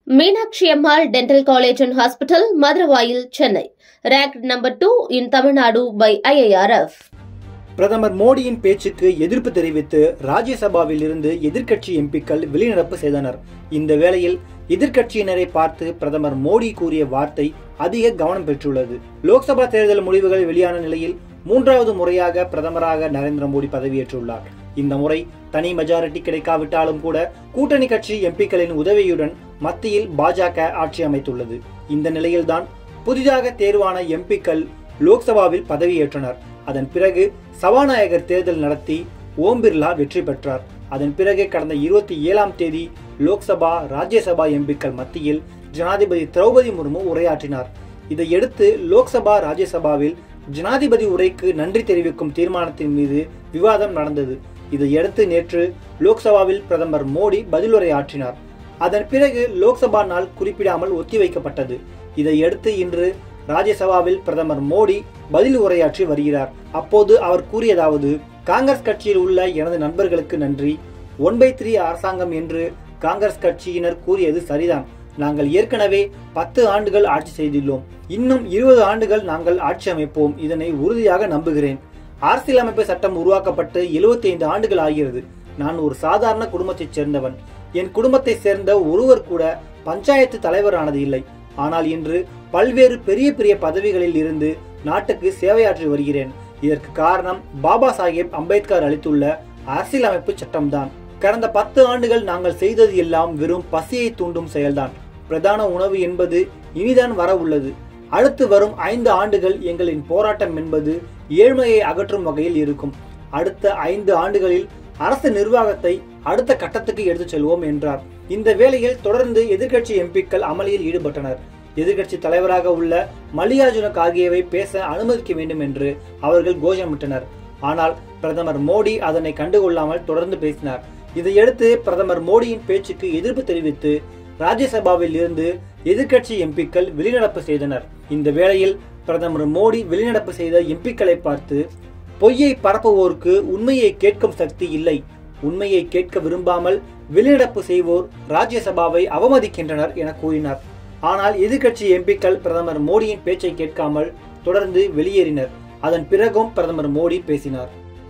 Meenakshi Ammal Dental College and Hospital, Madurai, Chennai. Ranked number 2 in Tamil Nadu by IIRF. பிரதமர் மோடியின் பேச்சுக்கு எதிர்ப்பு தெரிவித்து ராஜ்யசபாவில் இருந்து எதிர்க்கட்சி எம்பிக்கள் வெளிநடப்பு செய்தனர். இந்த வேளையில் எதிர்க்கட்சியினரை பார்த்து பிரதமர் மோடி கூறிய வார்த்தை அதிக கவனம் பெற்றுள்ளது. லோக்சபா தேர்தல் முடிவுகள் வெளியான நிலையில் மூன்றாவது முறையாக பிரதமராக நரேந்திர மோடி பதவியேற்றுள்ளார். இந்த முறை தனி மெஜாரிட்டி கிடைக்காவிட்டாலும் கூட கூட்டணி கட்சி எம்பிக்களின் உதவியுடன் மத்தியில் பாஜக ஆட்சி அமைத்துள்ளது. இந்த நிலையில்தான் புதிதாக தேர்வான எம்பிக்கள் லோக்சபாவில் பதவியேற்றனர். அதன் பிறகு சபாநாயகர் தேர்தல் நடத்தி ஓம் பிர்லா வெற்றி பெற்றார். அதன் பிறகு கடந்த 27ஆம் தேதி லோக்சபா ராஜ்யசபா எம்பிக்கள் மத்தியில் ஜனாதிபதி திரௌபதி முர்மு உரையாற்றினார். இதையடுத்து லோக்சபா ராஜ்யசபாவில் ஜனாதிபதி உரைக்கு நன்றி தெரிவிக்கும் தீர்மானத்தின் மீது விவாதம் நடந்தது. இதையடுத்து நேற்று லோக்சபாவில் பிரதமர் மோடி பதிலுரையாற்றினார். அதன் பிறகு லோக்சபா நாள் குறிப்பிடாமல் ஒத்திவைக்கப்பட்டது. இதையடுத்து இன்று ராஜ்யசபாவில் பிரதமர் மோடி பதில் உரையாற்றி வருகிறார். அப்போது அவர் கூறியதாவது: காங்கிரஸ் கட்சியில் உள்ள எனது நண்பர்களுக்கு நன்றி. 1/3 அரசாங்கம் என்று காங்கிரஸ் கட்சியினர் கூறியது சரிதான். நாங்கள் ஏற்கனவே 10 ஆண்டுகள் ஆட்சி செய்துள்ளோம். இன்னும் 20 ஆண்டுகள் நாங்கள் ஆட்சி அமைப்போம். இதனை உறுதியாக நம்புகிறேன். அரசியலமைப்பு சட்டம் உருவாக்கப்பட்டு 75 ஆண்டுகள் ஆகிறது. நான் ஒரு சாதாரண குடும்பத்தைச் சேர்ந்தவன். என் குடும்பத்தை சேர்ந்த ஒருவர் கூட பஞ்சாயத்து தலைவரானது இல்லை. ஆனால் இன்று பல்வேறு பெரிய பெரிய பதவிகளில் இருந்து நாட்டுக்கு சேவையாற்றி வருகிறேன். இதற்கு காரணம் பாபா சாஹேப் அம்பேத்கர் அளித்துள்ள அரசியலமைப்பு சட்டம்தான். கடந்த 10 ஆண்டுகள் நாங்கள் செய்தது எல்லாம் வெறும் பசியை தூண்டும் செயல்தான். பிரதான உணவு என்பது இனிதான் வர உள்ளது. அடுத்து வரும் 5 ஆண்டுகள் எங்களின் போராட்டம் என்பது ஏழ்மையை அகற்றும் வகையில் இருக்கும். அடுத்த 5 ஆண்டுகளில் அரசு நிர்வாகத்தை அடுத்த கட்டத்துக்கு எடுத்துச் செல்வோம் என்றார். இந்த வேளையில் தொடர்ந்து எதிர்க்கட்சி எம்பிக்கள் அமளியில் ஈடுபட்டனர். எதிர்க்கட்சி தலைவராக உள்ள மல்லிகார்ஜுன கார்கேவை பேச அனுமதிக்க வேண்டும் என்று அவர்கள் கோஷமிட்டனர். ஆனால் பிரதமர் மோடி அதனை கண்டுகொள்ளாமல் தொடர்ந்து பேசினார். இதையடுத்து பிரதமர் மோடியின் பேச்சுக்கு எதிர்ப்பு தெரிவித்து ராஜ்யசபாவில் இருந்து எதிர்க்கட்சி எம்பிக்கள் வெளிநடப்பு செய்தனர். இந்த வேளையில் பிரதமர் மோடி வெளிநடப்பு செய்த எம்பிக்களை பார்த்து, பொய்யை பரப்புவோருக்கு உண்மையை கேட்கும் சக்தி இல்லை. உண்மையை கேட்க விரும்பாமல் வெளிநடப்பு செய்வோர் ராஜ்யசபாவை அவமதிக்கின்றனர் என கூறினார். ஆனால் எதிர்க்கட்சி எம்பிக்கள் பிரதமர் மோடியின் பேச்சை கேட்காமல் தொடர்ந்து வெளியேறினர். அதன் பிறகும் பிரதமர் மோடி பேசினார்.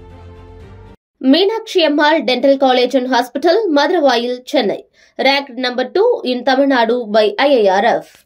Meenakshi Ammal Dental College and Hospital, Madurai, Chennai. Ranked number 2 in Tamil Nadu by IIRF.